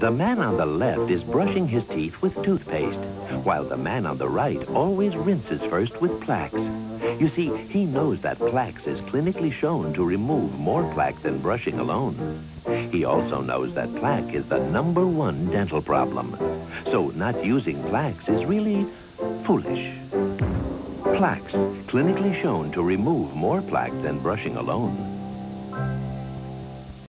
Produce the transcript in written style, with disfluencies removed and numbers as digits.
The man on the left is brushing his teeth with toothpaste, while the man on the right always rinses first with Plax. You see, he knows that Plax is clinically shown to remove more plaque than brushing alone. He also knows that plaque is the #1 dental problem. So not using Plax is really foolish. Plax, clinically shown to remove more plaque than brushing alone.